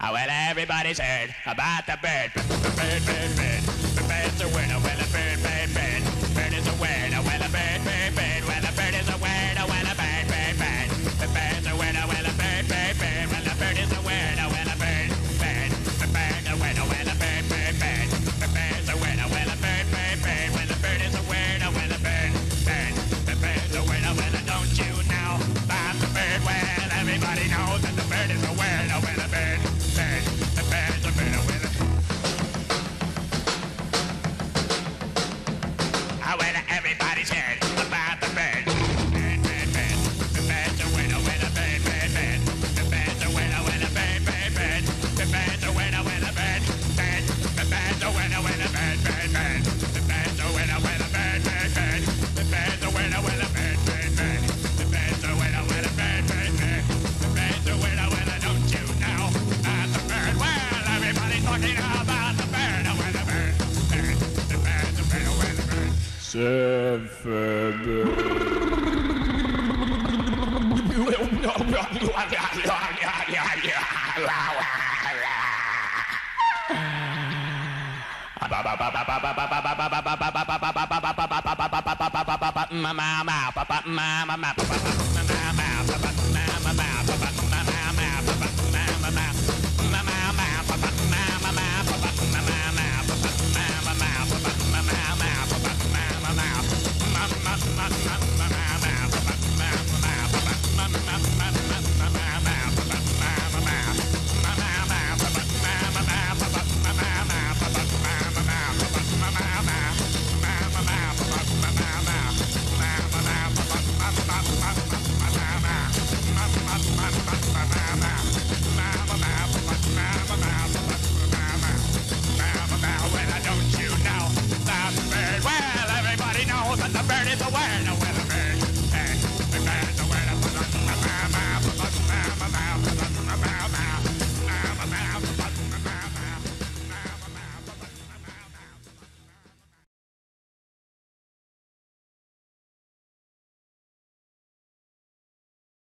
Well, everybody's heard about the bird. Bird, bird, bird. The bird's a word. Well, a bird, bird, bird. Bird is a word. Well, a bird, bird, bird. Well, a bird is a word. Well, a bird, bird, bird. The bird's a word. Well, a bird, bird, bird. Well, a bird is a word. Well, a bird, bird. The bird's a word. Well, a bird, bird, bird. The bird's a word. Well, a bird, bird, bird. Well, a bird is a word. Well, a bird, bird. The bird's a word. Well, don't you know about the bird? Well, everybody knows that the bird is a word. Well, a bird. Everybody's heard about the bird. Bird, bird, bird. The bird's a winner, winner, bird, bird, bird. The bird's a winner, winner, bird, bird, bird. The bird's a winner, winner, bird, bird. The bird's a winner, winner, bird, bird, bird. The bird's a winner, winner, bird, bird, bird. The bird's a winner, winner, bird, bird, bird. The bird's a winner, winner, bird, bird, bird. The bird's a winner, winner, don't you know about the bird? Well, everybody's talking about the bird, winner, bird, bird. The bird's a winner, winner, bird. Surfin Bird.